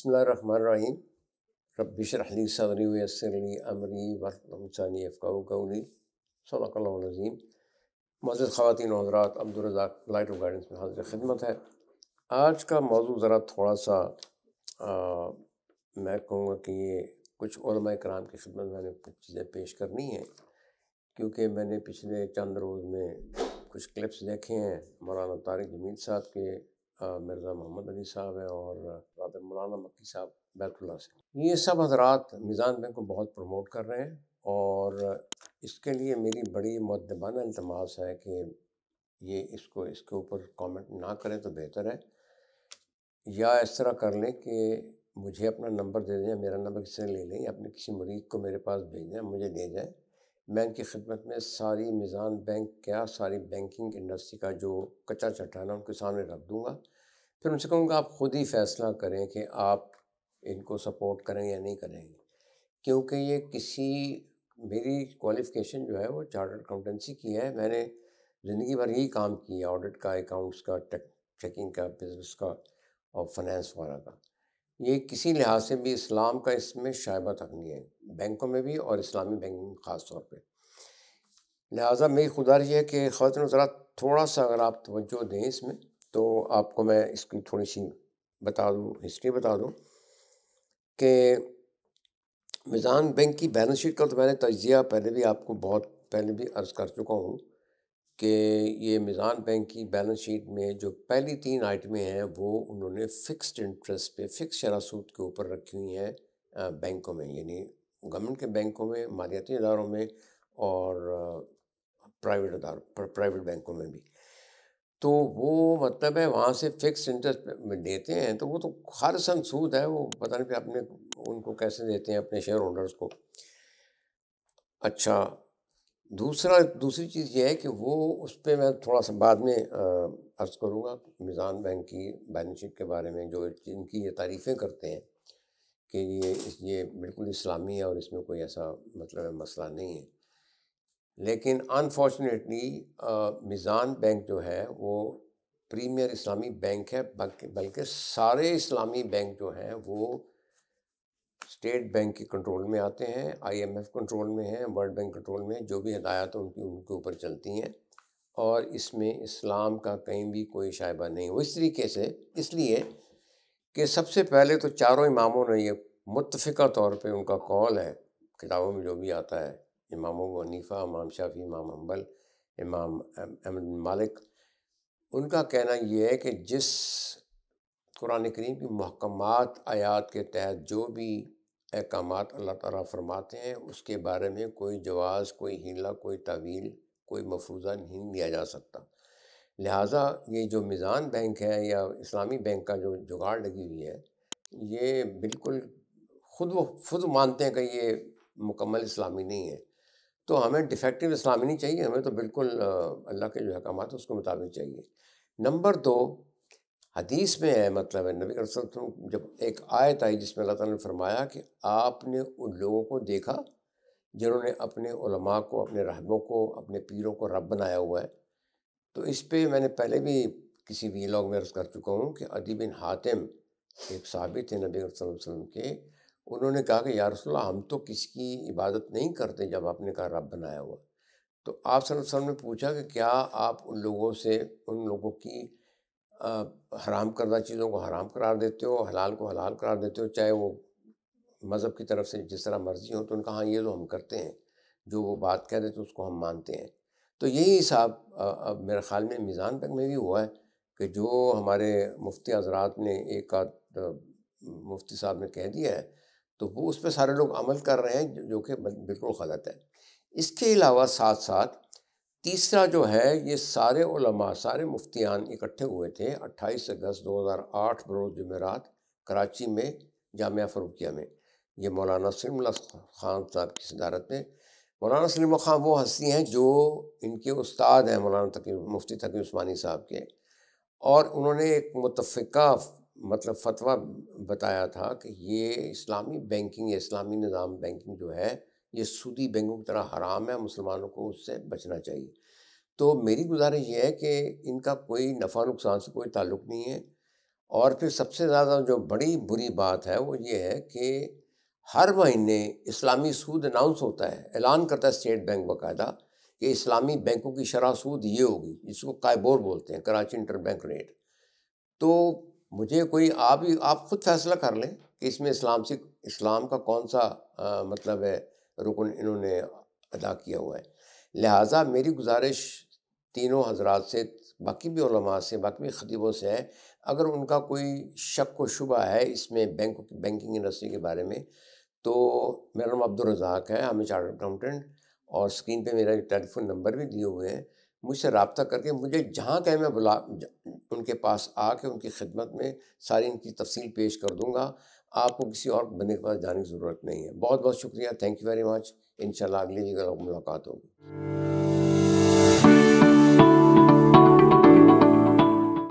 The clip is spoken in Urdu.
بسم اللہ الرحمن الرحیم رب اشرح لی صدری ویسر لی امری واحلل لسانی یفقہوا قولی صدق اللہ العظیم۔ معزز خواتین و حضرات، عبدالرزاق لائٹ آف گائیڈنس میں حاضر خدمت ہے۔ آج کا موضوع ذرا تھوڑا سا میں کہوں گا کہ یہ کچھ علماء کرام کی خدمت میں نے کچھ چیزیں پیش کرنی ہیں، کیونکہ میں نے پچھلے چند روز میں کچھ کلپس دیکھے ہیں مولانا طارق جمیل صاحب کے، مرزا محمد علی صاحب ہیں، اور برادر مولانا مکی صاحب بیت اللہ سے۔ یہ سب حضرات میزان بینک کو بہت پروموٹ کر رہے ہیں، اور اس کے لیے میری بڑی مؤدبانہ التماس ہے کہ یہ اس کے اوپر کامنٹ نہ کریں تو بہتر ہے، یا اس طرح کر لیں کہ مجھے اپنا نمبر دے دیں، میرا نمبر کسی سے لے لیں، یا اپنے کسی مرید کو میرے پاس بھیج دیں، مجھے دے جائیں۔ میں ان کی خدمت میں ساری میزان بینک کیا ساری بینکنگ انڈسٹری کا جو کچا چٹان ہے ان کے سامنے رکھ دوں گا، پھر ان سے کہوں گا آپ خود ہی فیصلہ کریں کہ آپ ان کو سپورٹ کریں یا نہیں کریں گے، کیونکہ یہ میری کوالیفیکیشن جو ہے وہ چارٹرڈ اکاؤنٹنسی کی ہے۔ میں نے زندگی بھر یہی کام کیا، آڈٹ کا، اکاؤنٹس کا، چیکنگ کا، بزنس کا اور فنانس وغیرہ کا۔ یہ کسی لحاظ سے بھی اسلام کا اس میں شائبہ تک نہیں ہے، بینکوں میں بھی اور اسلامی بینکنگ میں خاص طور پہ۔ لہٰذا میری خداش یہ ہے کہ خواتین ذرا تھوڑا سا اگر آپ توجہ دیں اس میں، تو آپ کو میں اس کی تھوڑی سی ہسٹری بتا دوں کہ میزان بینک کی بیلنس شیٹ کا تو میں نے تجزیہ پہلے بھی آپ کو بہت پہلے بھی عرض کر چکا ہوں کہ یہ میزان بینک کی بیلنس شیٹ میں جو پہلی 3 آئٹمیں ہیں وہ انہوں نے فکسڈ انٹرسٹ پہ، فکس شرح سود کے اوپر رکھی ہوئی ہیں بینکوں میں، یعنی گورنمنٹ کے بینکوں میں، مالیاتی اداروں میں، اور پرائیویٹ بینکوں میں بھی۔ تو وہ مطلب ہے وہاں سے فکس انٹرسٹ دیتے ہیں، تو وہ تو خالصاً سود ہے، وہ پتہ نہیں کہ ان کو کیسے دیتے ہیں اپنے شیئر ہولڈرز کو۔ اچھا، دوسری چیز یہ ہے کہ وہ اس پہ میں تھوڑا سا بعد میں عرض کروں گا میزان بینک کی بیلنس شیٹ کے بارے میں، جو جن کی یہ تعریفیں کرتے ہیں کہ یہ بالکل اسلامی ہے اور اس میں کوئی ایسا مطلب مسئلہ نہیں ہے۔ لیکن انفارچونیٹلی میزان بینک جو ہے وہ پریمیئر اسلامی بینک ہے، بلکہ سارے اسلامی بینک جو ہیں وہ اسٹیٹ بینک کے کنٹرول میں آتے ہیں، IMF کنٹرول میں ہیں، ورلڈ بینک کنٹرول میں، جو بھی ہدایات ان کے اوپر چلتی ہیں، اور اس میں اسلام کا کہیں بھی کوئی شائبہ نہیں۔ وہ اس طریقے سے اس لیے کہ سب سے پہلے تو چاروں اماموں نے یہ متفقہ طور پہ ان کا قول ہے، کتابوں میں جو بھی آتا ہے، امام ابو حنیفہ، امام شافعی، امام حنبل، امام احمد بن مالک، ان کا کہنا یہ ہے کہ جس قرآن کریم کی محکمات آیات کے تحت جو بھی احکامات اللہ تعالیٰ فرماتے ہیں اس کے بارے میں کوئی جواز، کوئی حیلہ، کوئی تعویل، کوئی مفروضہ نہیں لیا جا سکتا۔ لہٰذا یہ جو میزان بینک ہے یا اسلامی بینک کا جو جگاڑ لگی ہوئی ہے، یہ بالکل خود مانتے ہیں کہ یہ مکمل اسلامی نہیں ہے۔ تو ہمیں ڈیفیکٹو اسلامی نہیں چاہیے، ہمیں تو بالکل اللہ کے جو احکامات ہیں اس کے مطابق چاہیے۔ نمبر 2، حدیث میں ہے، مطلب ہے نبی صلی اللہ علیہ وسلم جب ایک آیت آئی جس میں اللہ تعالیٰ نے فرمایا کہ آپ نے ان لوگوں کو دیکھا جنہوں نے اپنے علماء کو، اپنے راہبوں کو، اپنے پیروں کو رب بنایا ہوا ہے۔ تو اس پہ میں نے پہلے بھی کسی ویلاگ میں عرض کر چکا ہوں کہ عدی بن حاتم ایک صحابی تھے نبی صلی اللہ علیہ وسلم کے، انہوں نے کہا کہ یا رسول اللہ ہم تو کسی کی عبادت نہیں کرتے جب آپ نے کہا رب بنایا ہوا۔ تو آپ صلی اللہ علیہ وسلم نے پوچھا کہ کیا آپ ان لوگوں کی حرام کردہ چیزوں کو حرام قرار دیتے ہو، حلال کو حلال قرار دیتے ہو، چاہے وہ مذہب کی طرف سے جس طرح مرضی ہو؟ تو ان کا ہاں، یہ تو ہم کرتے ہیں، جو وہ بات کہہ دیتے اس کو ہم مانتے ہیں۔ تو یہی حساب اب میرے خیال میں میزان بینک میں بھی ہوا ہے کہ جو ہمارے مفتی حضرات نے ایک آدھ مفتی صاحب نے کہہ دیا ہے تو وہ اس پہ سارے لوگ عمل کر رہے ہیں، جو کہ بالکل غلط ہے۔ اس کے علاوہ ساتھ ساتھ تیسرا جو ہے، یہ سارے علماء، سارے مفتیان اکٹھے ہوئے تھے 28 اگست 2008 بروز جمعرات کراچی میں جامعہ فاروقیہ میں، یہ مولانا سلیم اللہ خان صاحب کی صدارت میں۔ مولانا سلیم اللہ خان وہ ہستی ہیں جو ان کے استاد ہیں مولانا مفتی تقی عثمانی صاحب کے، اور انہوں نے ایک متفقہ مطلب فتویٰ بتایا تھا کہ یہ اسلامی بینکنگ یا اسلامی نظام بینکنگ جو ہے یہ سودی بینکوں کی طرح حرام ہے، مسلمانوں کو اس سے بچنا چاہیے۔ تو میری گزارش یہ ہے کہ ان کا کوئی نفع نقصان سے کوئی تعلق نہیں ہے، اور پھر سب سے زیادہ جو بڑی بری بات ہے وہ یہ ہے کہ ہر مہینے اسلامی سود اناؤنس ہوتا ہے، اعلان کرتا ہے اسٹیٹ بینک باقاعدہ کہ اسلامی بینکوں کی شرح سود یہ ہوگی، جس کو کائبور بولتے ہیں، کراچی انٹر بینک ریٹ۔ تو مجھے کوئی آپ خود فیصلہ کر لیں کہ اس میں اسلام کا کون سا مطلب ہے رکن انہوں نے ادا کیا ہوا ہے۔ لہٰذا میری گزارش تینوں حضرات سے، باقی بھی علماء سے، باقی بھی خطیبوں سے ہے، اگر ان کا کوئی شک و شبہ ہے اس میں بینکنگ انڈسٹری کے بارے میں، تو میرا نام عبدالرزاق ہے، ہم چارٹرڈ اکاؤنٹنٹ، اور اسکرین پہ میرا ٹیلی فون نمبر بھی دیے ہوئے ہیں، مجھ سے رابطہ کر کے مجھے جہاں کہیں میں ان کے پاس آ کے ان کی خدمت میں ساری ان کی تفصیل پیش کر دوں گا۔ آپ کو کسی اور بندے کے پاس جانے کی ضرورت نہیں ہے۔ بہت بہت شکریہ، تھینک یو ویری مچ۔ انشاءاللہ اگلی جگہ ملاقات ہوگی۔